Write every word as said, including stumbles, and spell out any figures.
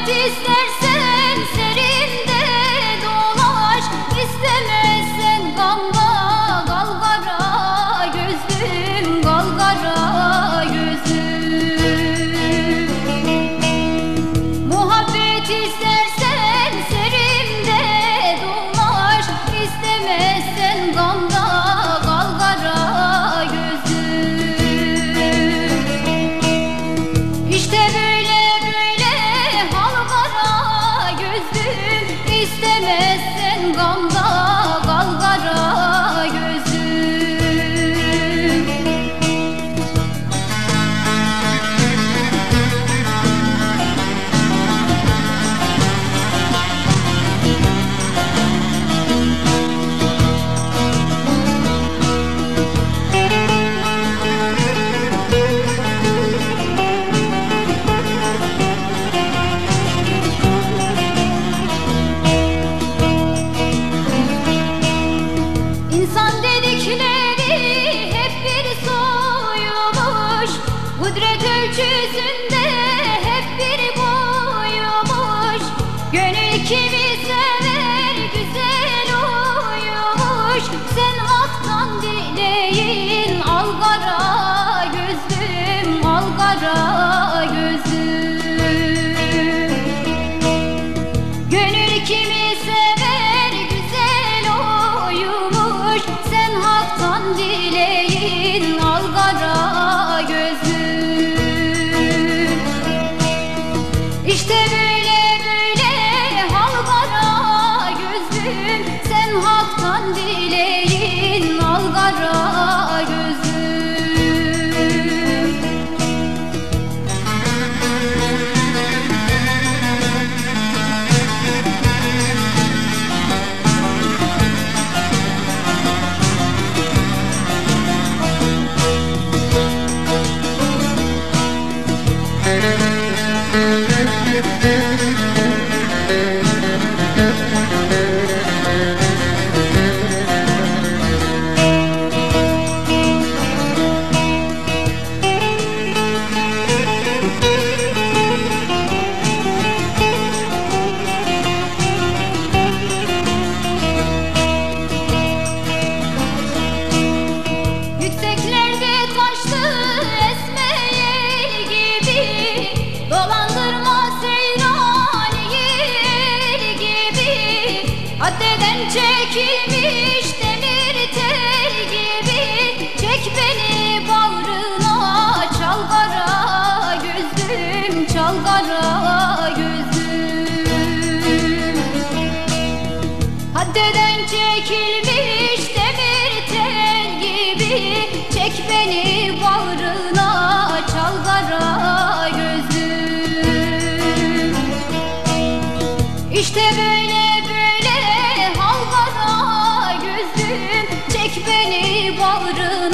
Muhabbet istersen serinde dolaş, istemezsen gamda galgara gözlüm, galgara gözlüm. Muhabbet istersen serinde dolaş, istemezsen gamda galgara gözlüm. İşte böyle İstemezsen gamda galgara gözüm. Kudret ölçüsünde hep bir boyumuş. Gönül kimi sever güzel uyumuş. Sen haktan dileyin algara gözlüm, algara gözlüm. Gönül kimi sever güzel uyumuş. Sen haktan dileyin algara gözlüm. İşte böyle böyle halgara gözlüm, sen haktan dileyin algara gözlüm. Haddeden çekilmiş demir tel gibi, çek beni bağrına çalgara gözlüm, çalgara gözlüm. Haddeden çekilmiş demir tel gibi, çek beni bağrına çalgara gözlüm. İşte böyle çek beni bağrına